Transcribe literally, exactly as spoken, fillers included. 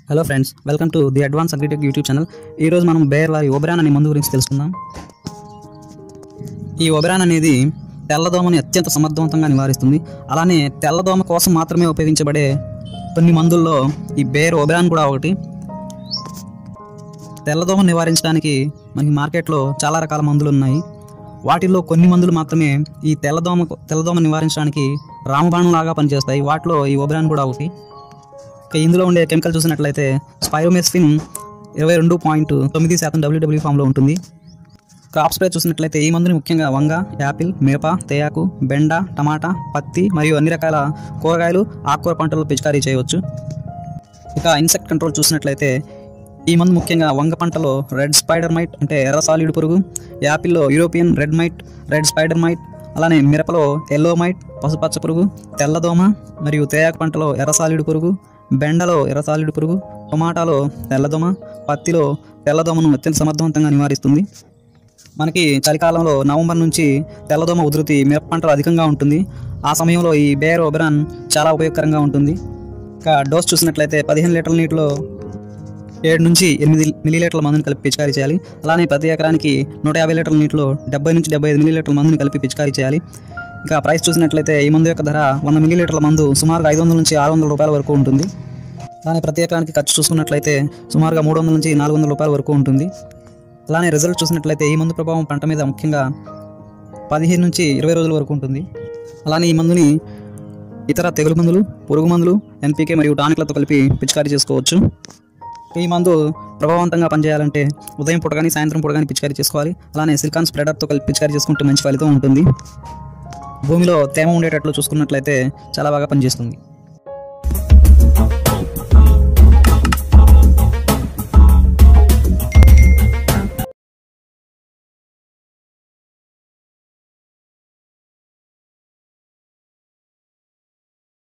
Hello friends, welcome to the advance agritech YouTube channel. ఈరోజు మనం bear వారి ఒబెరాన్ అనే మందు గురించి తెలుసుకుందాం. ఈ ఒబెరాన్ అనేది తెల్లదోమని అత్యంత సమర్థవంతంగా నివారిస్తుంది. అలానే తెల్లదోమ కోసం మాత్రమే ఉపయోగించబడే కొన్ని మందుల్లో ఈ బేర్ ఒబెరాన్ కూడా ఒకటి. తెల్లదోమ నివారించడానికి మనకి మార్కెట్లో చాలా రకాల మందులు ఉన్నాయి. వాటిల్లో కొన్ని మందులు మాత్రమే ఈ తెల్లదోమ తెల్లదోమ నివారించడానికి రామబాణం లాగా పనిచేస్తాయి. వాటిలో ఈ ఒబెరాన్ కూడా ఒకటి. ఇందులో ఉండే కెమికల్ చూసినట్లయితే స్పైరోమెస్ఫిన్ ఇరవై రెండు పాయింట్ తొమ్మిది శాతం డబ్ల్యూడబ్ల్యూ ఫామ్లో ఉంటుంది. క్రాప్ స్ప్రే చూసినట్లయితే ఈ మందుని ముఖ్యంగా వంగ, యాపిల్, మిరప, తేయాకు, బెండ, టమాటా, పత్తి మరియు అన్ని రకాల కూరగాయలు, ఆకుకూర పంటల్లో పిచికారీ చేయవచ్చు. ఇక ఇన్సెక్ట్ కంట్రోల్ చూసినట్లయితే ఈ మందు ముఖ్యంగా వంగ పంటలో రెడ్ స్పైడర్ మైట్ అంటే ఎర్ర సాలిడ్ పురుగు, యాపిల్లో European red mite, red spider mite, అలానే మిరపలో ఎల్లో మైట్ పసుపచ్చ పురుగు, తెల్లదోమ మరియు తేయాకు పంటలో ఎర్ర సాలిడ్ పురుగు, బెండలో ఎర్ర సాలిడ్ పురుగు, టమాటాలో తెల్లదోమ, పత్తిలో తెల్లదోమను అత్యంత సమర్థవంతంగా నివారిస్తుంది. మనకి చలికాలంలో నవంబర్ నుంచి తెల్లదోమ ఉధృతి మిరప పంటలో అధికంగా ఉంటుంది. ఆ సమయంలో ఈ బేర్ ఒబెరాన్ చాలా ఉపయోగకరంగా ఉంటుంది. ఇక డోస్ చూసినట్లయితే పదిహేను లీటర్ల నీటిలో ఏడు నుంచి ఎనిమిది మిల్లీలీటర్ల మందుని కలిపి పిచికారీ చేయాలి. అలానే ప్రతి ఎకరానికి నూట యాభై లీటర్ల నీటిలో డెబ్బై నుంచి డెబ్బై ఐదు మిల్లీలీటర్ల మందుని కలిపి పిచికారీ చేయాలి. ఇంకా ప్రైస్ చూసినట్లయితే ఈ మందు యొక్క ధర వంద మిల్లీలీటర్ల మందు సుమారుగా ఐదు వందల నుంచి ఆరు వందల రూపాయల వరకు ఉంటుంది. అలానే ప్రతి ఎకరానికి ఖర్చు చూసుకున్నట్లయితే సుమారుగా మూడు వందల నుంచి నాలుగు వందల రూపాయల వరకు ఉంటుంది. అలానే రిజల్ట్ చూసినట్లయితే ఈ మందు ప్రభావం పంట మీద ముఖ్యంగా పదిహేను నుంచి ఇరవై రోజుల వరకు ఉంటుంది. అలానే ఈ మందుని ఇతర తెగులు మందులు, పురుగు మందులు, ఎన్పీకే మరియు టానిక్లతో కలిపి పిచికారీ చేసుకోవచ్చు. ఈ మందు ప్రభావవంతంగా పనిచేయాలంటే ఉదయం పూట కానీ సాయంత్రం పూట కానీ పిచికారీ చేసుకోవాలి. అలానే సిలికాన్ స్ప్రెడర్తో కలిపి పిచికారీ చేసుకుంటే మంచి ఫలితం ఉంటుంది. భూమిలో తేమ ఉండేటట్లు చూసుకున్నట్లయితే చాలా బాగా పనిచేస్తుంది.